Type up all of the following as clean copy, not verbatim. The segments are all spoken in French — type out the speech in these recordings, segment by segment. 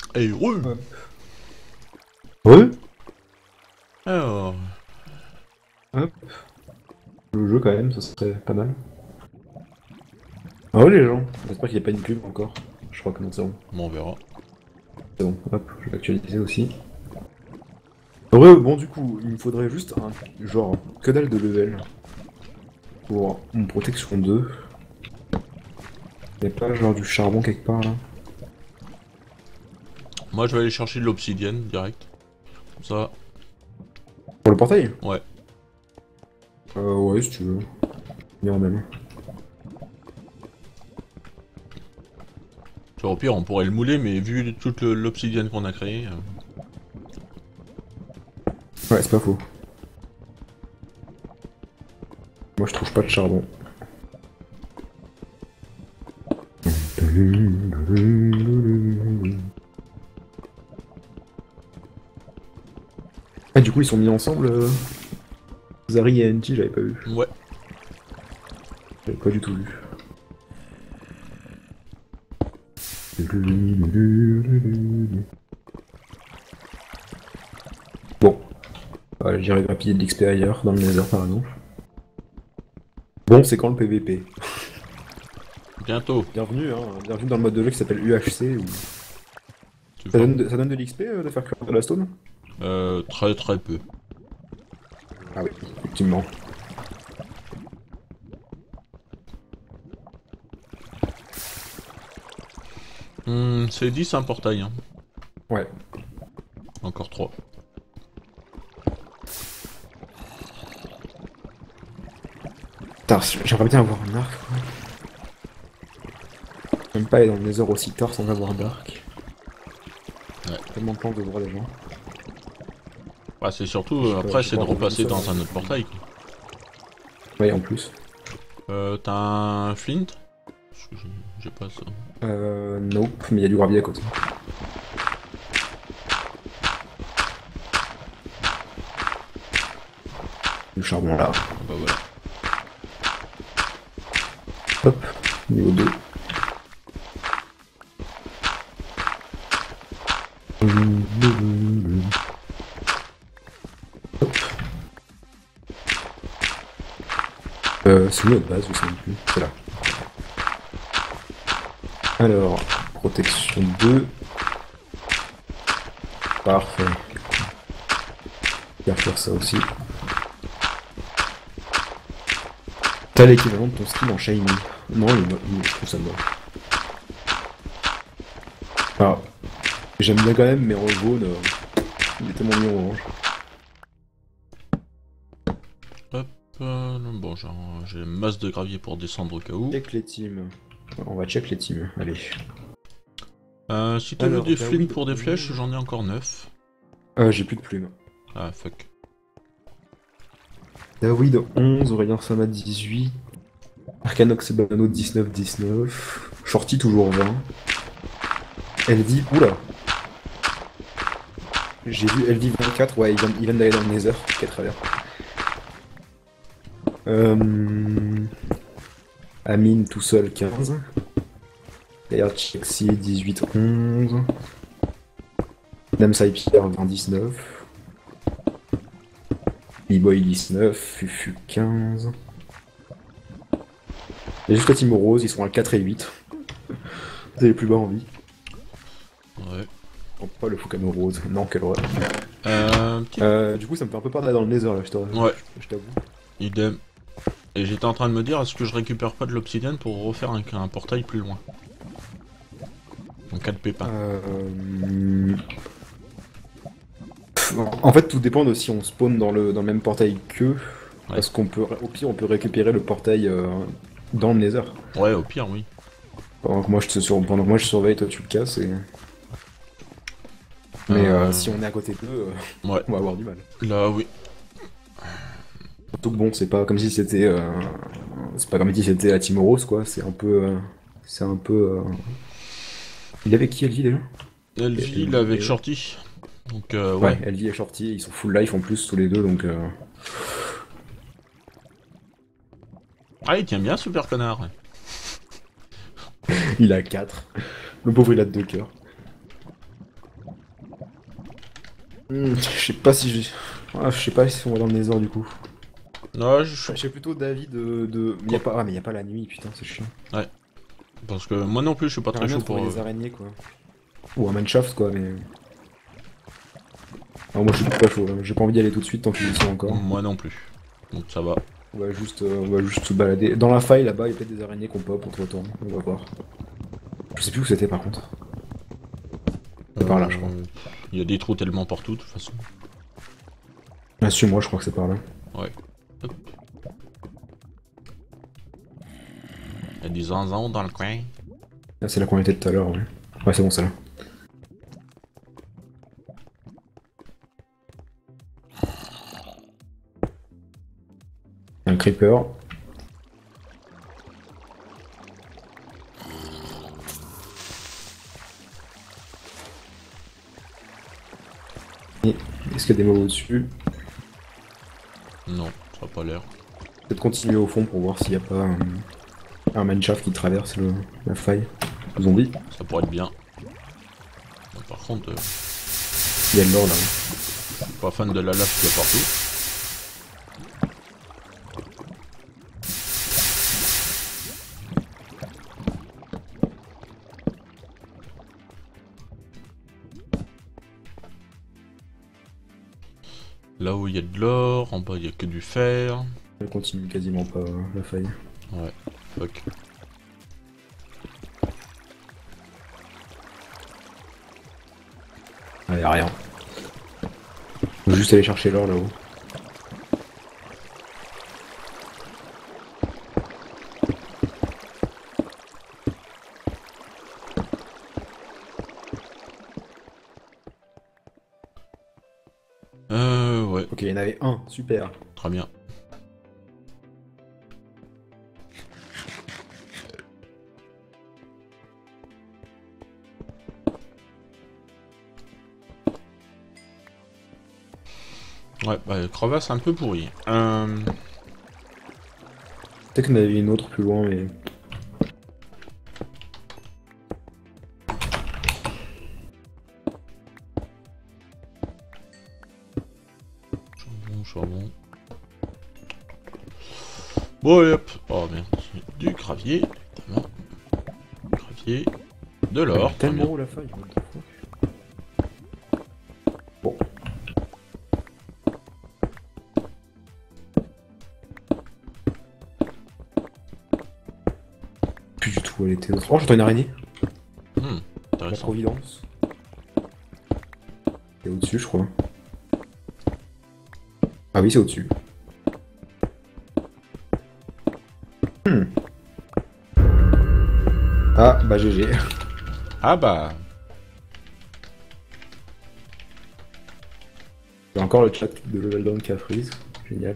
Et heureux. Ouais. Alors, Hop. Le jeu quand même, ça serait pas mal. Ah ouais les gens, j'espère qu'il n'y a pas une pub encore. Je crois que non, c'est bon. bon, on verra. C'est bon, hop, je vais actualiser aussi. Heureux, bon du coup, il me faudrait juste un genre que dalle de level pour mon protection 2. Y'a pas genre du charbon quelque part là? Moi, je vais aller chercher de l'obsidienne direct. Comme ça, Pour le portail? ouais. Ouais, si tu veux. Bien même. Tu vois, au pire, on pourrait le mouler, mais vu toute l'obsidienne qu'on a créée. Ouais, c'est pas faux. Moi je trouve pas de charbon. Ah du coup ils sont mis ensemble Zari et NT, j'avais pas vu. Ouais. J'avais pas du tout vu. Bon, j'irai grappiller de l'XP ailleurs, dans le Nether par exemple. Bon, c'est quand le PVP? Bientôt. Bienvenue, hein, bienvenue dans le mode de jeu qui s'appelle UHC. Tu Ça vois. donne de l'XP de faire cuire de la stone? Très très peu. Ah oui, effectivement. C'est 10 un portail, hein. Ouais. Encore 3. Putain, j'aimerais bien avoir un arc. Quoi. Même pas aller dans le Nether aussi tard sans avoir d'arc. Ouais. Tellement de temps de voir les gens. Bah, c'est surtout, après, J'ai c'est pas de envie de repasser ça, dans un mais- autre portail, quoi. Ouais, en plus. T'as un flint? Parce que j'ai pas ça. Nope, mais il y a du gravier à côté. Du charbon là. Ah bah voilà. Hop, niveau 2. Hop. C'est où notre base, je sais même plus. C'est là. Alors, protection 2. Parfait. On va faire ça aussi. T'as l'équivalent de ton skin en shiny. Non, je trouve ça moche. Ah, j'aime bien quand même, mais en jaune, il est tellement mis en orange. Hop, bon, j'ai masse de gravier pour descendre au cas où. Check les teams. On va check les teams, allez. Si tu veux Alors, des bah flints oui, pour des flèches, j'en ai encore 9. J'ai plus de plumes. Ah, fuck. David 11, Aurélien Sama 18, Arcanox et Bano 19. Shorty toujours 20. Elle dit, oula, j'ai vu elle dit 24, ouais, il vient d'aller dans le Nether, ok, très bien. Amine tout seul 15. D'ailleurs, Chexi 18-11. Dame Saipierre 20-19. B-Boy 19. Fufu 15. Il y a juste la team rose, ils sont à 4 et 8. C'est les plus bas en vie. Ouais. Oh, pas le Fukano rose. Non, quelle horreur. Petit... Du coup, ça me fait un peu peur d'aller dans le Nether là, Ouais. je t'avoue. Idem. Et j'étais en train de me dire, est-ce que je récupère pas de l'obsidienne pour refaire un portail plus loin? En cas de pépin. En fait, tout dépend de si on spawn dans le même portail qu'eux. Ouais. Parce qu'on peut, au pire, on peut récupérer le portail dans le Nether. Ouais, au pire, oui. Pendant que moi je surveille, toi tu le casses et. Mais si on est à côté d'eux, Ouais. on va avoir du mal. Là, oui. Surtout que bon, c'est pas comme si c'était. C'est pas comme si c'était la Team Rose quoi, c'est un peu. C'est un peu. Il avait qui Elvie déjà? Elle vit là avec Shorty. Donc, ouais. Ouais, Elvie et Shorty, ils sont full life en plus tous les deux donc. Ah, il tient bien, super connard. Il a 4. Le pauvre il a 2 cœurs. Je sais pas si j'ai... Ah, je sais pas si on va dans le Nether du coup. Non, J'ai plutôt d'avis de... Mais y a pas... Ah, mais y a pas la nuit, putain, c'est chiant. Ouais, parce que moi non plus, je suis pas très J'aimerais bien chaud trouver pour... des araignées, quoi. Ou un manshaft, quoi, mais... Ah, moi, je suis pas chaud, là. J'ai pas envie d'y aller tout de suite tant qu'ils y sont encore. Moi non plus. Donc ça va. On va juste se balader. Dans la faille, là-bas, il y a peut-être des araignées qu'on pop entre temps. On va voir. Je sais plus où c'était, par contre. C'est par là, je crois. Il y a des trous tellement partout, de toute façon. Ah, suis-moi, je crois que c'est par là. Ouais. Hop. Il y a des zinzins dans le coin. Ah, c'est là qu'on était tout à l'heure, ouais. Ouais, c'est bon, c'est là. Un creeper. Et est-ce qu'il y a des mobs au-dessus? Non, ça a pas l'air. Peut-être continuer au fond pour voir s'il n'y a pas un mineshaft qui traverse la faille. Zombie. Ça pourrait être bien. Mais par contre, Il y a de l'or là. je suis pas fan de la lave qu'il y a partout. Là où il y a de l'or, en bas il y a que du fer. Elle continue quasiment pas la faille. Ouais, fuck. Ah, y a rien. Faut juste aller chercher l'or là-haut. Ouais, Ok, il y en avait un, super. très bien. Ouais, bah, crevasse un peu pourri. Peut-être qu'il y en avait une autre plus loin, mais. Charbon, charbon. Bon, et hop. Oh merde, du gravier, évidemment. Gravier. De l'or, très Tellement bien. haut la faille, what the fuck. Bon. Plus du tout, elle était autre. Oh, j'entends une araignée. La Intéressant. Providence. C'est au-dessus, je crois. Ah oui, c'est au-dessus. Ah, bah GG. Ah bah, J'ai encore le chat de Level Down qui a freeze. Génial.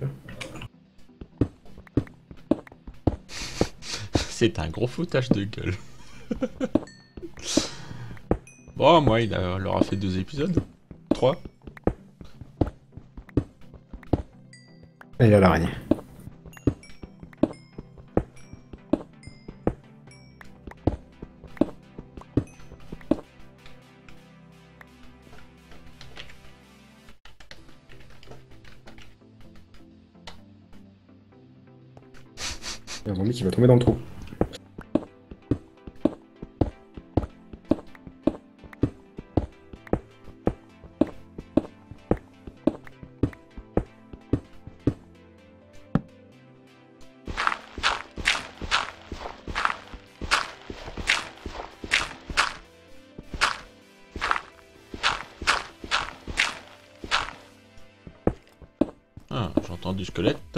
c'est un gros foutage de gueule. Bon, moi, leur a fait 2 épisodes. 3. Et là, l'araignée. Il y a un zombie qui va tomber dans le trou. Ah, j'entends du squelette.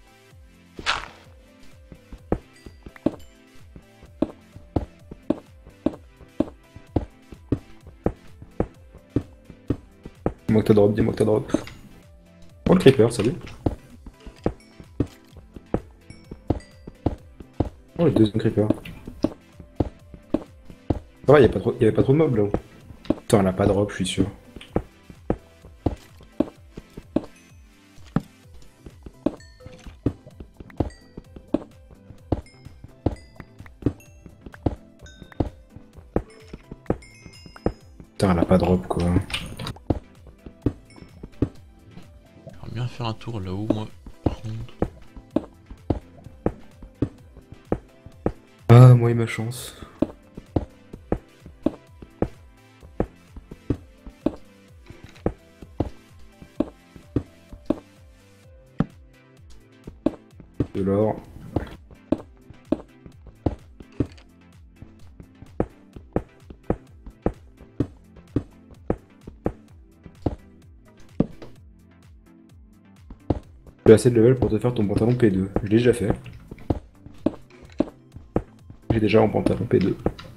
Dis-moi que t'as drop, dis-moi que t'as drop. Oh, le creeper, salut. Oh, le deuxième creeper. Ça va, y'avait pas trop de mobs là-haut. Putain, elle a pas drop, je suis sûr. Putain, elle a pas drop quoi. faire un tour là-haut, moi, par contre. Ah, moi et ma chance. De l'or. Tu as assez de level pour te faire ton pantalon P2. Je l'ai déjà fait. J'ai déjà un pantalon P2.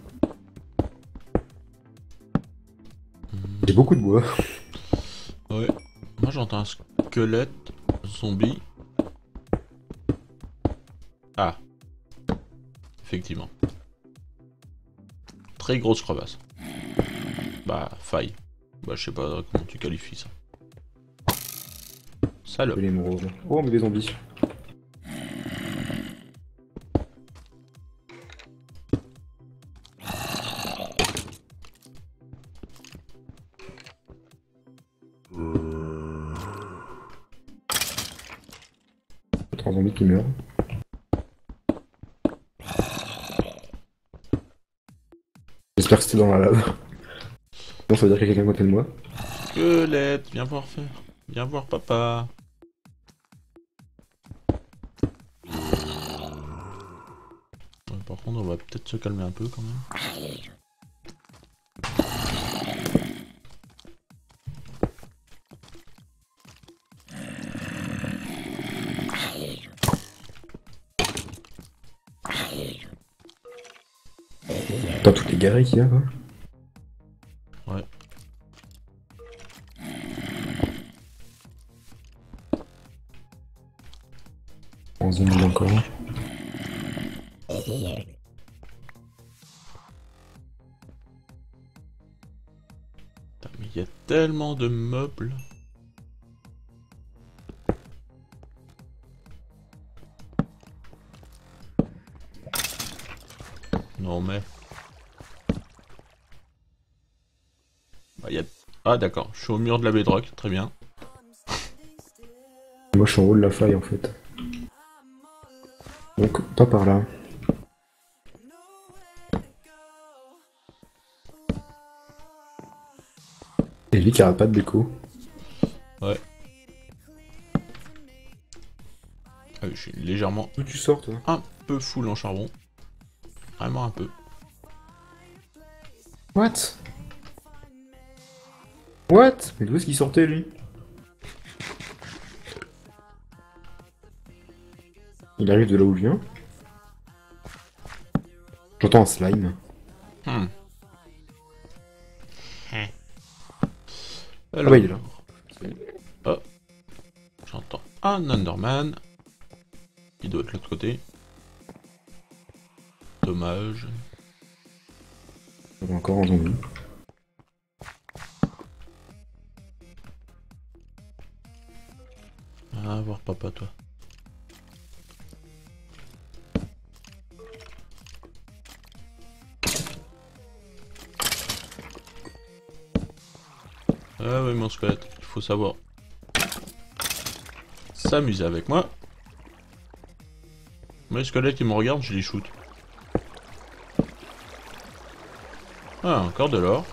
J'ai beaucoup de bois. Ouais. Moi j'entends un squelette, zombie. Ah. Effectivement. Très grosse crevasse. Bah, faille. Bah, je sais pas comment tu qualifies ça. Salope. De l'émeraude. Oh, mais des zombies. Autre zombie qui meurt. J'espère que c'était dans la lave. Bon, ça veut dire qu'il y a quelqu'un à côté de moi. Squelette, viens voir faire. Viens voir papa. Ouais, par contre, on va peut-être se calmer un peu quand même. Dans toutes les galeries qu'il y a, quoi. Ouais. En zombie encore. Putain, mais il y a tellement de meubles. Non mais... Bah, y a... Ah d'accord, je suis au mur de la bedrock, très bien. Moi, je suis en haut de la faille, en fait. Donc, pas par là. Et lui qui arrête pas de déco. Ouais. Ah oui, je suis légèrement D'où tu sors, toi? un peu full en charbon. Vraiment un peu. What? What? Mais d'où est-ce qu'il sortait, lui? Il arrive de là où je viens. J'entends un slime. Hmm. Ah bah, il est là. Oh. J'entends un Enderman. Il doit être de l'autre côté. Dommage. On est encore en zombie. Ah, voir papa toi. Ah oui mon squelette, il faut savoir s'amuser avec moi. Moi les squelettes ils me regardent, je les shoot. Ah, encore de l'or.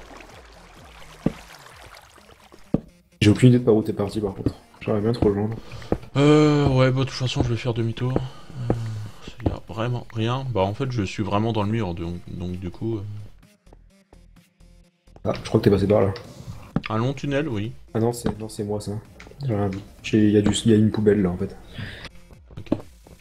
J'ai aucune idée de par où t'es parti, par contre. J'aimerais bien te rejoindre. Ouais, bah de toute façon je vais faire demi-tour. Il y a vraiment rien. Bah en fait je suis vraiment dans le mur, donc du coup... Ah, je crois que t'es passé par là. Un long tunnel, oui. Ah non, c'est moi, ça. J'ai rien vu. Il y a une poubelle, là, en fait. Ok.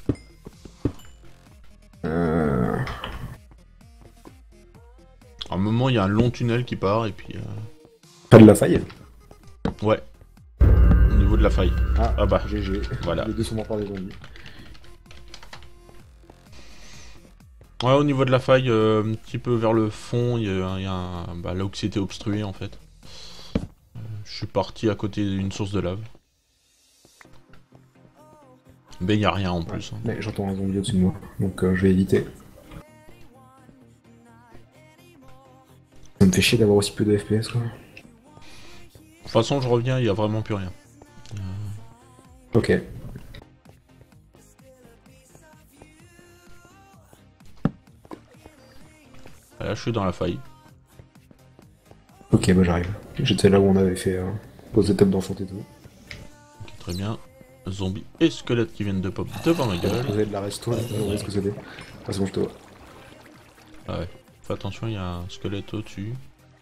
À un moment il y a un long tunnel qui part et puis... Pas de la faille? Ouais. Au niveau de la faille. Ah bah. GG. Voilà. Les deux sont morts par des zombies. Ouais, au niveau de la faille, un petit peu vers le fond, il y a un... Bah, là où c'était obstrué en fait. Je suis parti à côté d'une source de lave. Mais il n'y a rien en plus. Hein. Mais j'entends un zombie au-dessus de moi, donc je vais éviter. Ça me fait chier d'avoir aussi peu de FPS, quoi. De toute façon, je reviens, il n'y a vraiment plus rien. Ok. Là, je suis dans la faille. Ok, bah j'arrive. J'étais là où on avait fait pose étape d'enchanté et tout. Ok, très bien. Zombies et squelettes qui viennent de pop devant ma gueule. Vous avez de la resto, là, vous voyez ce que c'était. Ah, c'est bon, je te vois. Ah ouais. Fais attention, il y a un squelette au-dessus.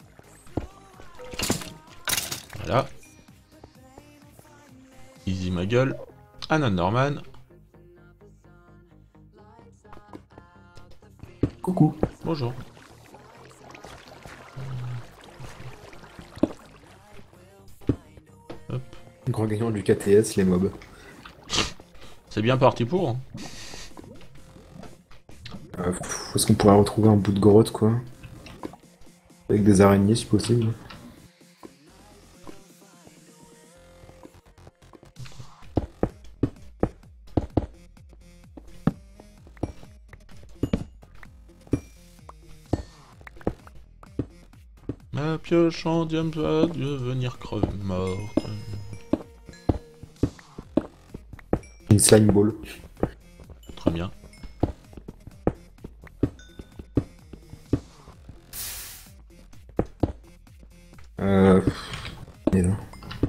Voilà. Easy ma gueule. Anna Norman. Coucou. Bonjour. Hop. Grand gagnant du KTS, les mobs. C'est bien parti pour. Hein. Est-ce qu'on pourrait retrouver un bout de grotte, quoi? Avec des araignées, si possible. Ma pioche en diamant va devenir creve morte. Une slime ball. Très bien. On est là.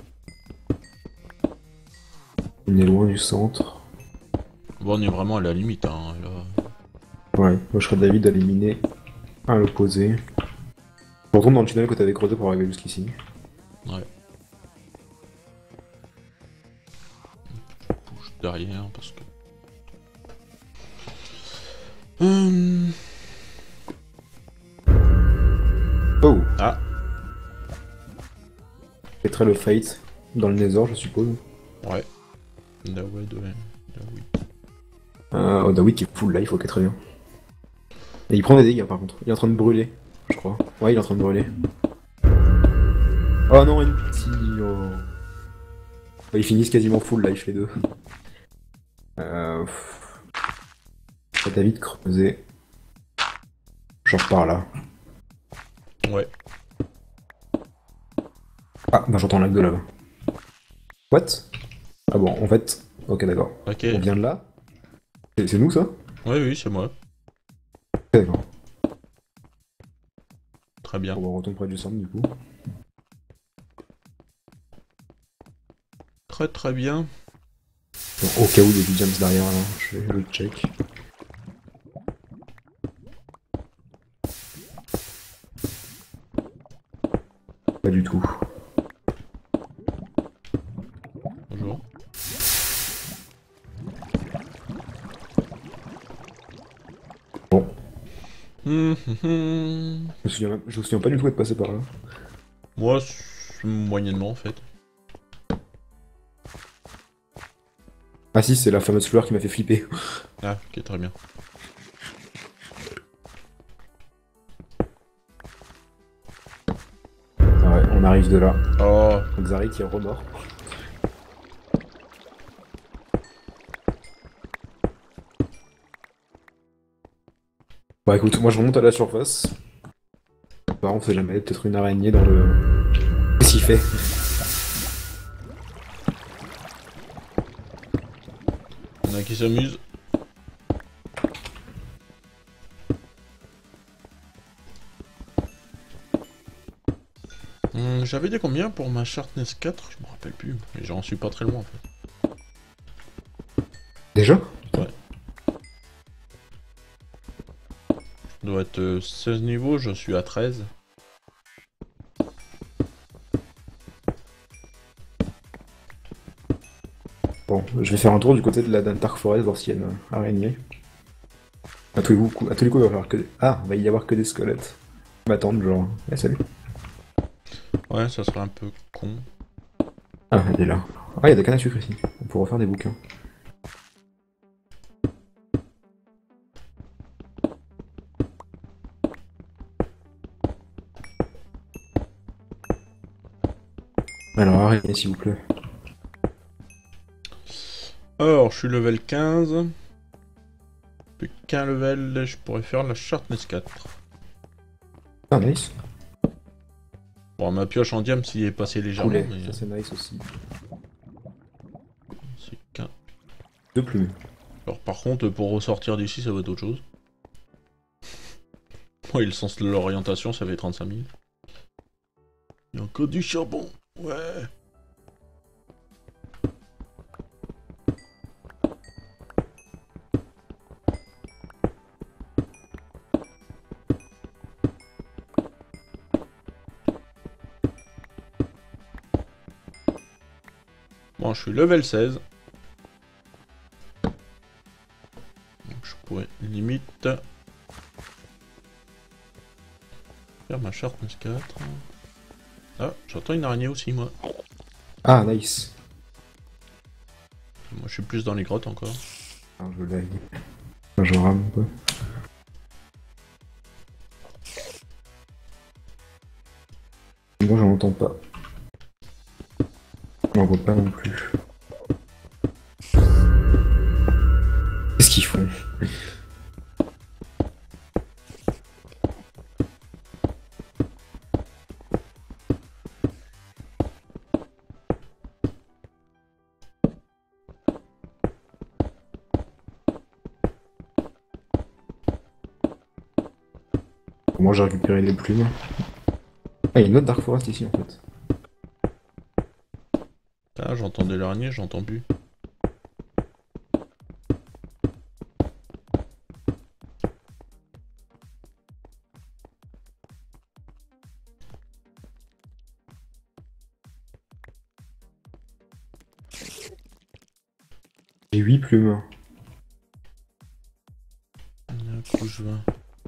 On est loin du centre. Bon, on est vraiment à la limite, hein. Là. Ouais, moi je serais d'avis d'éliminer à l'opposé. On retourne dans le tunnel que t'avais creusé pour arriver jusqu'ici. Ouais. Je bouge derrière parce que. Oh! Ah, Je mettrai le fight dans le Nether, je suppose. ouais. Là, ouais, là, oui. Oh, David qui est full life, ok, très bien. Et il prend des dégâts par contre. Il est en train de brûler, je crois. Ouais, il est en train de brûler. Oh non, NPT, oh. Ils finissent quasiment full life les deux. T'as vite creusé. Genre par là. Ouais. Ah, bah j'entends l'lag de là-bas. What? Ah bon, en fait. Ok, d'accord. Ok. On vient de là? C'est nous ça? Ouais, oui, c'est moi. Ok, d'accord. Très bien. Bon, bah, on retourne près du centre du coup. Très très bien. Bon, au cas où il y a du jumps derrière là, je vais le check. Pas du tout. Bonjour. Bon, Hum, hum, hum. je me souviens pas du tout d'être passé par là. Moi, moyennement en fait. Ah si, c'est la fameuse fleur qui m'a fait flipper. Ah, ok, très bien. Ah ouais, on arrive de là. Oh, Xari qui est remort. Bah écoute, moi je remonte à la surface. Par contre, on sait jamais, peut-être une araignée dans le... Qu'est-ce qu'il fait? il y en a qui s'amusent. J'avais dit combien pour ma Sharpness 4? Je me rappelle plus. Mais j'en suis pas très loin en fait. Déjà? Ouais. Je dois être 16 niveaux, je suis à 13. Bon, je vais faire un tour du côté de la Dark Forest, voir s'il y a une araignée. À tous les coups, il va y avoir que... Ah, va y avoir que des squelettes. Ils m'attendent, genre... Eh, salut. Ouais, ça serait un peu con. Ah, elle est là. Ah, il y a des cannes à sucre ici. On pourra refaire des bouquins. Alors, araignée, s'il vous plaît. Alors, je suis level 15. Plus qu'un level, je pourrais faire la Sharpness 4. Ah, nice. Bon, ma pioche en diam s'y est passé légèrement, Poulet, mais... ça c'est nice aussi. Si. 2 plumes. Alors par contre, pour ressortir d'ici, ça va être autre chose. Ouais, le sens de l'orientation, ça fait 35 000. Il y a encore du charbon. Ouais. Bon, je suis level 16. Donc je pourrais limite faire ma charte +4. Ah, j'entends une araignée aussi, moi. Ah, nice. Moi, je suis plus dans les grottes encore. Ah, je l'ai. Enfin, je rame un peu. Moi, j'en entends pas. J'en vois pas non plus. Qu'est-ce qu'ils font? Moi, j'ai récupéré les plumes. Ah, il y a une autre Dark Forest ici en fait. Ah, j'entendais l'araignée, j'entends plus. J'ai 8 plumes. Là, où je vais.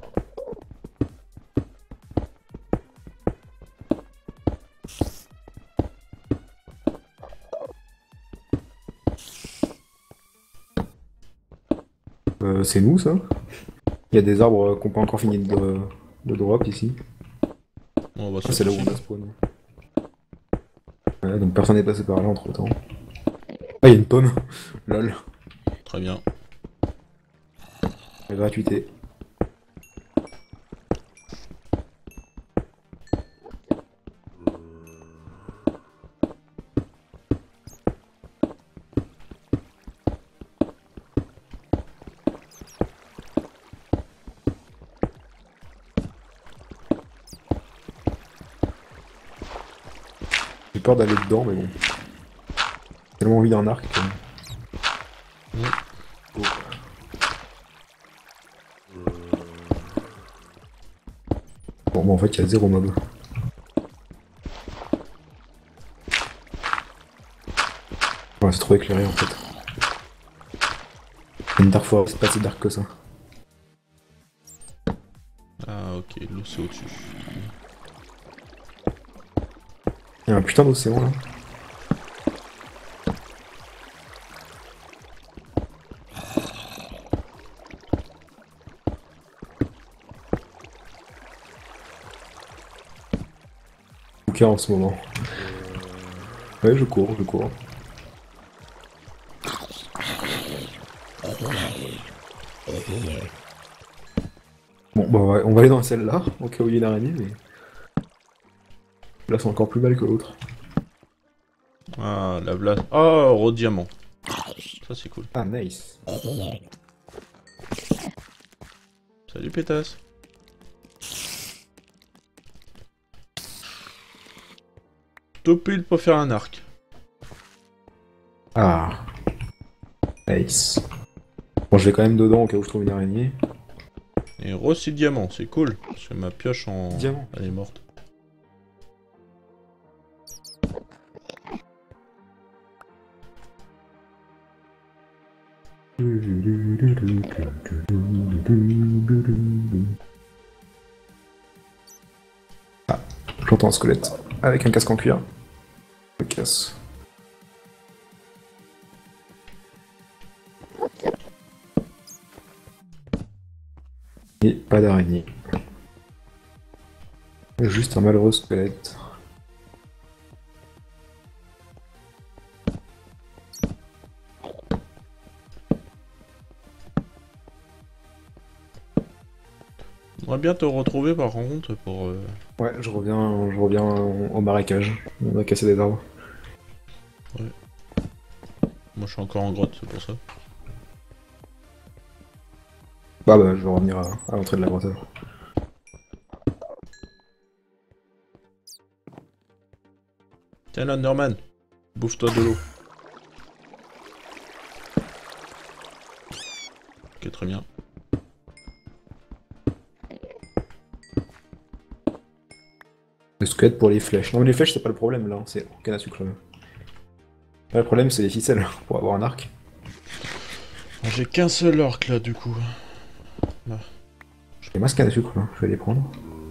C'est nous ça? Il y a des arbres qu'on pas encore fini de drop ici. Bon, on va Ah, c'est là où on a spawn. Ouais, donc personne n'est passé par là entre temps. Ah, il y a une pomme. Lol. Très bien. La gratuité. J'ai peur d'aller dedans, mais bon. J'ai tellement envie d'un arc que... Oh. Bon, en fait, il y a 0 mob. Ouais, c'est trop éclairé en fait. Une Dark Forest, c'est pas si dark que ça. Ah, ok, l'eau c'est au-dessus. Il y a un putain d'océan là. Aucun en ce moment. Ouais, je cours, je cours. Bon, bah on va aller dans celle-là, au cas où il y a une araignée, mais... Là, c'est encore plus mal que l'autre. Ah, la blase. Oh, rose diamant. Ça, c'est cool. Ah, nice. Salut, pétasse. Topile pour faire un arc. Ah. Nice. Bon, je vais quand même dedans au cas où je trouve une araignée. Et rose, c'est diamant, c'est cool. Parce que ma pioche en... Diamant. Elle est morte. Ah, j'entends un squelette. Avec un casque en cuir. Je le casse. Et pas d'araignée. Juste un malheureux squelette. J'aimerais bien te retrouver par contre pour... Ouais, je reviens au marécage. On va casser des arbres. Moi je suis encore en grotte, c'est pour ça. Bah, je vais revenir à l'entrée de la grotte alors. Tiens, l'Underman, bouffe-toi de l'eau. Ok, très bien. Le squelette pour les flèches. Non, mais les flèches, c'est pas le problème là, c'est canne à sucre. Là, le problème, c'est les ficelles pour avoir un arc. J'ai qu'un seul orc là, du coup. Là. J'ai des masques canne à sucre là, je vais les prendre.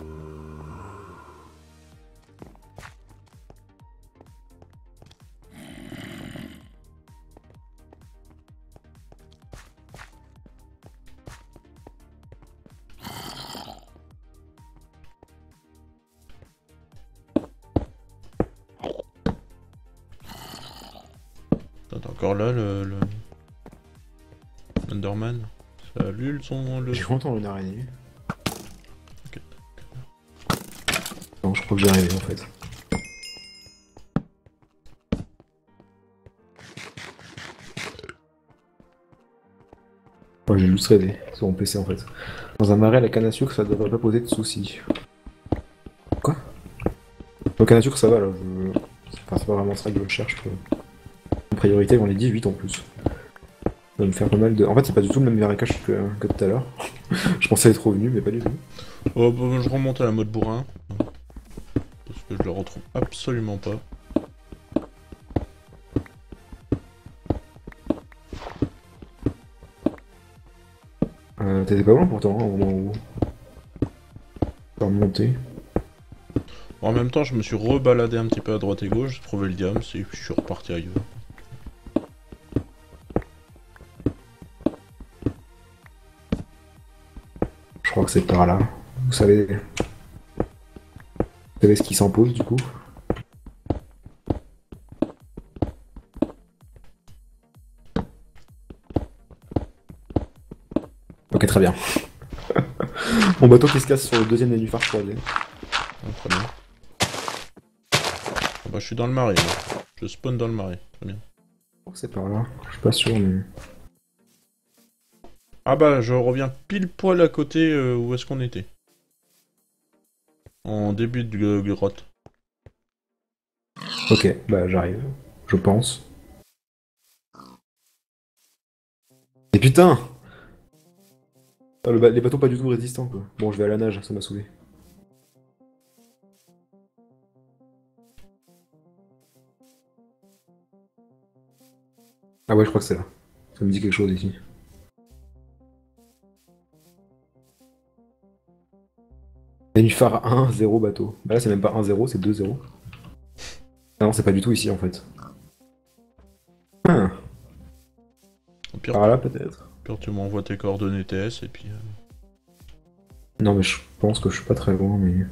T'es encore là, le Enderman. Salut le... J'ai longtemps une araignée. Ok. Non, je crois que j'ai arrivé en fait. Oh, j'ai juste rêvé sur mon PC en fait. Dans un marais, la canne à sucre, ça devrait pas poser de soucis. Quoi? La canne à sucre, ça va là. Enfin, c'est pas vraiment ça que je cherche. En priorité, j'en ai 18 en plus. Ça va me faire pas mal de. En fait, c'est pas du tout le même marécage que tout à l'heure. Je pensais être revenu, mais pas du tout. Oh, bah, je remonte à la mode bourrin. Parce que je le retrouve absolument pas. T'étais pas loin pourtant, hein, au moment où. T'as remonté. En même temps, je me suis rebaladé un petit peu à droite et gauche, j'ai trouvé le diams et je suis reparti ailleurs. Je crois que c'est par là. Vous savez. Vous savez ce qui s'impose du coup? Ok, très bien. Mon bateau qui se casse sur le deuxième nénuphar, je crois. Ah, très bien. Ah bah, je suis dans le marais, là. Je spawn dans le marais, très bien. Je crois que c'est par là. Je suis pas sûr, mais. Ah bah, je reviens pile poil à côté où est-ce qu'on était. En début de grotte. Ok, bah j'arrive. Je pense. Et putain! Ah, les bateaux pas du tout résistants quoi. Bon, je vais à la nage, ça m'a saoulé. Ah ouais, je crois que c'est là. Ça me dit quelque chose ici. Nénuphar 1, 0 bateau. Bah là, c'est même pas 1-0, c'est 2-0. Ah non, c'est pas du tout ici en fait. Ah, Au pire, par là peut-être. tu m'envoies tes coordonnées TS et puis... Non, mais je pense que je suis pas très loin, mais.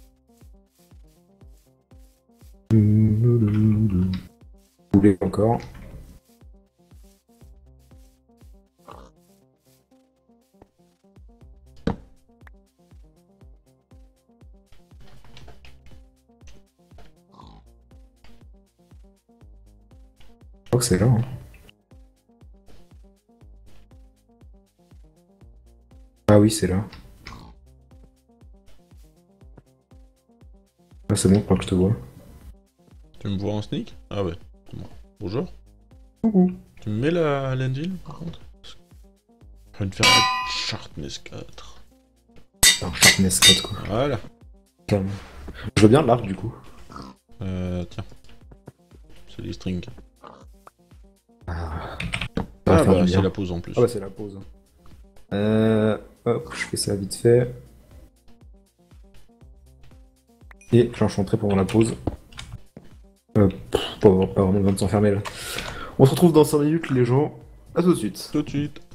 Vous voulez encore? Je crois que c'est là. Hein. Ah oui, c'est là. Ah, c'est bon, je crois que je te vois. Tu me vois en sneak? Ah ouais, c'est bon. Bonjour. Coucou. Tu me mets la landing par contre? Je vais te faire un Sharpness 4. Un Sharpness 4 quoi. Voilà. Calme. Je veux bien l'arc du coup. Tiens. C'est les strings. Ah, Ah bah c'est la pause en plus. Ah bah c'est la pause. Hop, je fais ça vite fait. Et j'enchanterai pendant la pause. Pas vraiment besoin de s'enfermer là. On se retrouve dans 5 minutes les gens. A tout de suite. Tout de suite.